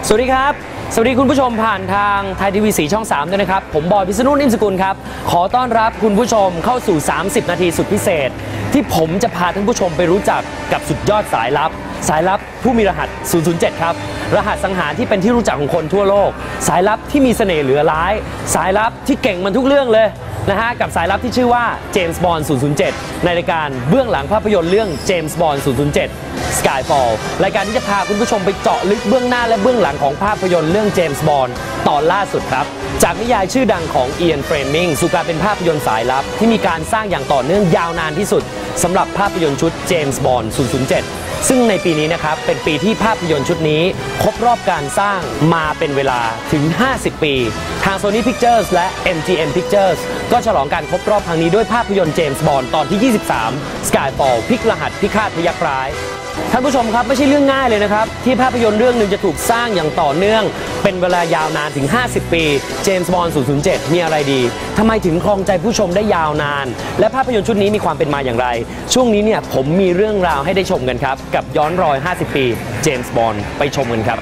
สวัสดีครับสวัสดีคุณผู้ชมผ่านทางไทยทีวี4ช่อง3ด้วยนะครับผมบอยพิษณุนิ่มสกุลครับขอต้อนรับคุณผู้ชมเข้าสู่30นาทีสุดพิเศษที่ผมจะพาท่านผู้ชมไปรู้จักกับสุดยอดสายลับผู้มีรหัส007ครับรหัสสังหารที่เป็นที่รู้จักของคนทั่วโลกสายลับที่มีเสน่ห์เหลือร้ายสายลับที่เก่งมันทุกเรื่องเลยนะฮะกับสายลับที่ชื่อว่าเจมส์บอนด์007ในรายการเบื้องหลังภาพยนตร์เรื่องเจมส์บอนด์007 Skyfall รายการที่จะพาคุณผู้ชมไปเจาะลึกเบื้องหน้าและเบื้องหลังของภาพยนตร์เรื่องเจมส์บอนด์ตอนล่าสุดครับจากนิยายชื่อดังของเอียนเฟรมมิงสู่การเป็นภาพยนตร์สายลับที่มีการสร้างอย่างต่อเนื่องยาวนานที่สุดสำหรับภาพยนตร์ชุดเจมส์บอนด์007ซึ่งในปีนี้นะครับเป็นปีที่ภาพยนตร์ชุดนี้ครบรอบการสร้างมาเป็นเวลาถึง50ปีทาง Sony Pictures และ MGM Pictures ก็ฉลองการครบรอบครั้งนี้ด้วยภาพยนตร์เจมส์บอนด์ตอนที่23 Skyfall พลิกรหัสพิฆาตพยัคฆ์ร้ายท่านผู้ชมครับไม่ใช่เรื่องง่ายเลยนะครับที่ภาพยนตร์เรื่องหนึ่งจะถูกสร้างอย่างต่อเนื่องเป็นเวลายาวนานถึง50ปีเจมส์บอนด์007มีอะไรดีทำไมถึงครองใจผู้ชมได้ยาวนานและภาพยนตร์ชุดนี้มีความเป็นมาอย่างไรช่วงนี้เนี่ยผมมีเรื่องราวให้ได้ชมกันครับกับย้อนรอย50ปีเจมส์บอนด์ไปชมกันครับ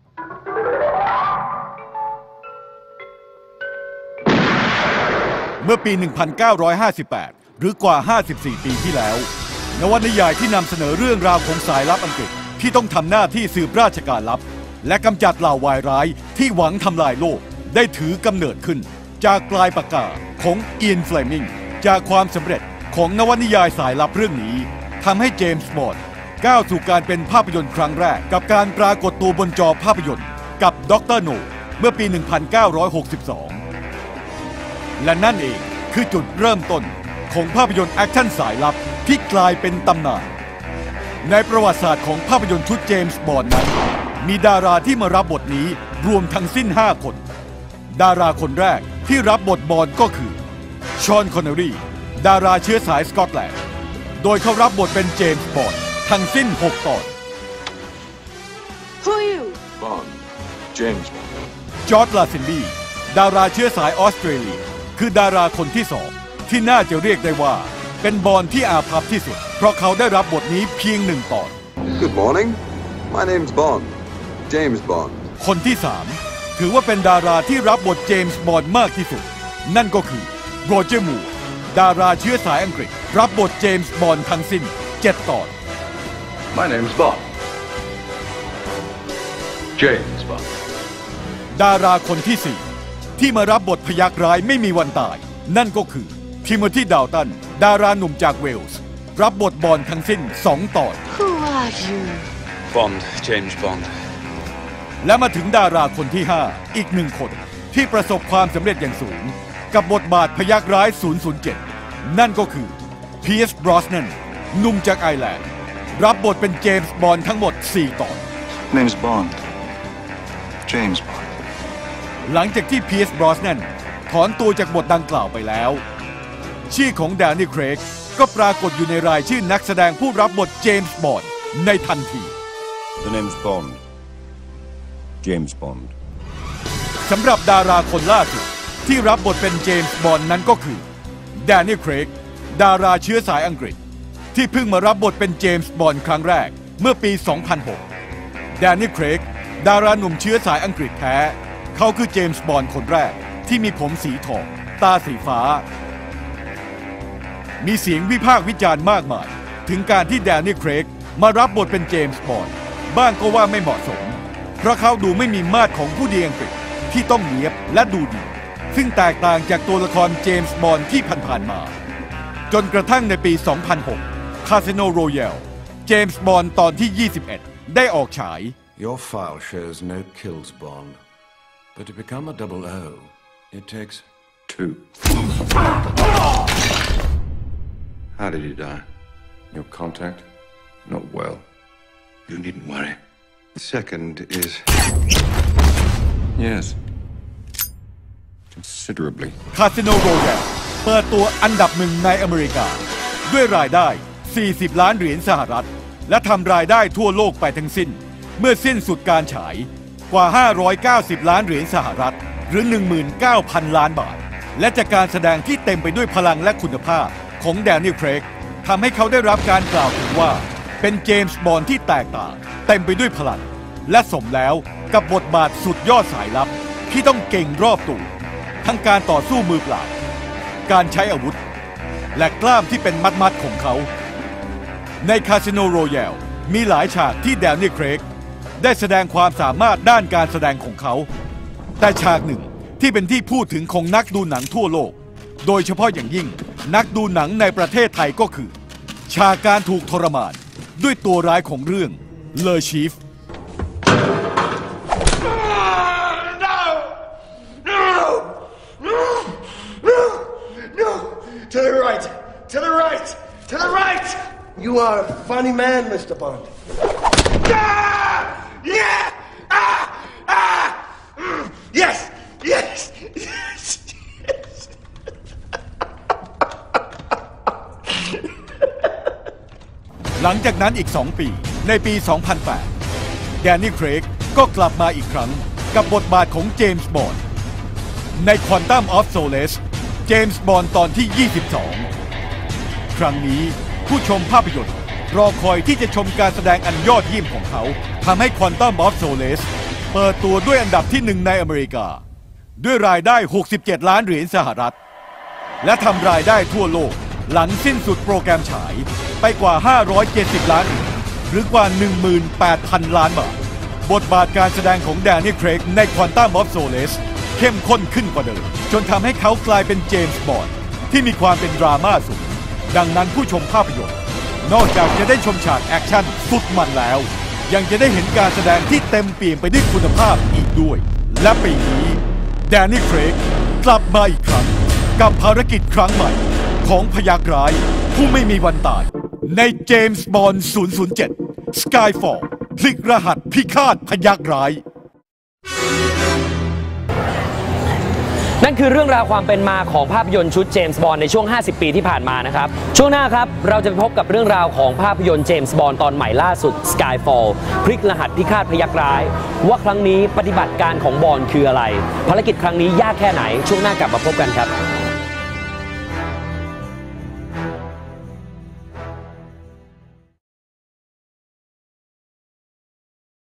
เมื่อปี 1958 หรือกว่า 54 ปีที่แล้วนวนิยายที่นำเสนอเรื่องราวของสายลับอังกฤษที่ต้องทำหน้าที่สืบราชการลับและกำจัดเหล่าวายร้ายที่หวังทำลายโลกได้ถือกำเนิดขึ้นจากปลายปากกาของเอียนเฟลมิงจากความสำเร็จของนวนิยายสายลับเรื่องนี้ทำให้เจมส์บอนด์ก้าวสู่การเป็นภาพยนตร์ครั้งแรกกับการปรากฏตัวบนจอภาพยนตร์กับด็อกเตอร์โนเมื่อปี 1962 และนั่นเองคือจุดเริ่มต้นของภาพยนตร์แอคชั่นสายลับที่กลายเป็นตำนานในประวัติศาสตร์ของภาพยนตร์ชุดเจมส์บอนด์นั้นมีดาราที่มารับบทนี้รวมทั้งสิ้น5คนดาราคนแรกที่รับบทบอนด์ก็คือชอน คอนเนอรีดาราเชื้อสายสกอตแลนด์โดยเขารับบทเป็นเจมส์บอนด์ทั้งสิ้น6ตอน Who are you? Bond. James Bond. จอร์จ ลาเซนบีดาราเชื้อสายออสเตรเลียคือดาราคนที่2ที่น่าจะเรียกได้ว่าเป็นบอนด์ที่อาภัพที่สุดเพราะเขาได้รับบทนี้เพียง1 ตอน Good morning. My name's Bond. James Bond. คนที่3ถือว่าเป็นดาราที่รับบทเจมส์บอนด์มากที่สุดนั่นก็คือโรเจอร์ มูร์ดาราเชื้อสายอังกฤษรับบทเจมส์บอนด์ทั้งสิ้น7 ตอน My name's Bond. James Bond. ดาราคนที่4ที่มารับบทพยัคฆ์ร้ายไม่มีวันตายนั่นก็คือทิโมธี ดาวตันดาราหนุ่มจากเวลส์รับบทบอนด์ทั้งสิ้น2 ตอน Who are you? Bond, James Bond. และมาถึงดาราคนที่5อีก1 คนที่ประสบความสำเร็จอย่างสูงกับบทบาทพยัคฆ์ร้าย007นั่นก็คือเพียร์ส บรอสแนนหนุ่มจากไอร์แลนด์รับบทเป็นเจมส์บอนด์ทั้งหมด4 ตอน Name's Bond. James Bond. หลังจากที่เพียร์ส บรอสแนนถอนตัวจากบทดังกล่าวไปแล้วชื่อของแดนนี่ เครกก็ปรากฏอยู่ในรายชื่อนักแสดงผู้รับบทเจมส์บอนด์ในทันที The name's Bond. James Bond. สำหรับดาราคนล่าสุดที่รับบทเป็นเจมส์บอนด์นั้นก็คือแดนนี่ เครกดาราเชื้อสายอังกฤษที่เพิ่งมารับบทเป็นเจมส์บอนด์ครั้งแรกเมื่อปี 2006 แดนนี่ เครกดาราหนุ่มเชื้อสายอังกฤษแท้เขาคือเจมส์บอนด์คนแรกที่มีผมสีทองตาสีฟ้ามีเสียงวิพากษ์วิจารณ์มากมายถึงการที่แดนนี่ เครกมารับบทเป็นเจมส์บอนด์บ้างก็ว่าไม่เหมาะสมเพราะเขาดูไม่มีมาตรของผู้ดีอังกฤษที่ต้องเนียบและดูดีซึ่งแตกต่างจากตัวละครเจมส์บอนด์ที่ผ่านๆมาจนกระทั่งในปี 2006 คาสิโน โรยัลเจมส์บอนด์ตอนที่ 21 ได้ออกฉาย Your file shows no kills, Bond. But to become a 00, it takes 2. How did you die? Your contact? Not well. You needn't worry. The second is... Yes. Considerably. คาสิโน โรยัลเปิดตัวอันดับ1ในอเมริกาด้วยรายได้40 ล้านเหรียญสหรัฐและทำรายได้ทั่วโลกไปทั้งสิ้นเมื่อสิ้นสุดการฉายกว่า590 ล้านเหรียญสหรัฐหรือ 19,000 ล้านบาทและจากการแสดงที่เต็มไปด้วยพลังและคุณภาพของแดนนี่ เครกทำให้เขาได้รับการกล่าวถึงว่าเป็นเจมส์บอนด์ที่แตกต่างเต็มไปด้วยพลังและสมแล้วกับบทบาทสุดยอดสายลับที่ต้องเก่งรอบตัวทั้งการต่อสู้มือเปล่าการใช้อาวุธและกล้ามที่เป็นมัดๆของเขาในคาสิโนโรยัลมีหลายฉากที่แดเนียล เครกได้แสดงความสามารถด้านการแสดงของเขาแต่ฉากหนึ่งที่เป็นที่พูดถึงของนักดูหนังทั่วโลกโดยเฉพาะอย่างยิ่งนักดูหนังในประเทศไทยก็คือฉากการถูกทรมานด้วยตัวร้ายของเรื่องเลอชีฟ To the right! To the right! To the right! You are a funny man, Mr. Bond. Ah! Yeah! Ah! Ah! Yes! Yes! Yes! Yes! หลังจากนั้นอีก2 ปีในปี 2008 แดเนียล เครกก็กลับมาอีกครั้งกับบทบาทของเจมส์บอนด์ใน Quantum of Solace เจมส์บอนด์ตอนที่ 22 ครั้งนี้ผู้ชมภาพยนตร์รอคอยที่จะชมการแสดงอันยอดเยี่ยมของเขาทำให้ Quantum of Solace เปิดตัวด้วยอันดับที่1ในอเมริกาด้วยรายได้67 ล้านเหรียญสหรัฐและทำรายได้ทั่วโลกหลังสิ้นสุดโปรแกรมฉายไปกว่า570 ล้านหรือกว่า 18,000 ล้านบาทบทบาทการแสดงของแดเนียล เครกใน Quantum of Solace เข้มข้นขึ้นกว่าเดิมจนทำให้เขากลายเป็นเจมส์บอนด์ที่มีความเป็นดราม่าสูงดังนั้นผู้ชมภาพยนตร์นอกจากจะได้ชมฉากแอคชั่นสุดมันแล้วยังจะได้เห็นการแสดงที่เต็มเปี่ยมไปด้วยคุณภาพอีกด้วยและปีนี้แดเนียล เครกกลับมาอีกครั้งกับภารกิจครั้งใหม่ของพยัคฆ์ร้ายผู้ไม่มีวันตายในเจมส์บอนด์ 007 Skyfall พลิกรหัสพิฆาตพยัคฆ์ร้ายนั่นคือเรื่องราวความเป็นมาของภาพยนตร์ชุดเจมส์บอนด์ในช่วง 50 ปีที่ผ่านมานะครับช่วงหน้าครับเราจะไปพบกับเรื่องราวของภาพยนตร์เจมส์บอนด์ตอนใหม่ล่าสุด Skyfall พลิกรหัสพิฆาตพยัคฆ์ร้ายว่าครั้งนี้ปฏิบัติการของบอนด์คืออะไรภารกิจครั้งนี้ยากแค่ไหนช่วงหน้ากลับมาพบกันครับ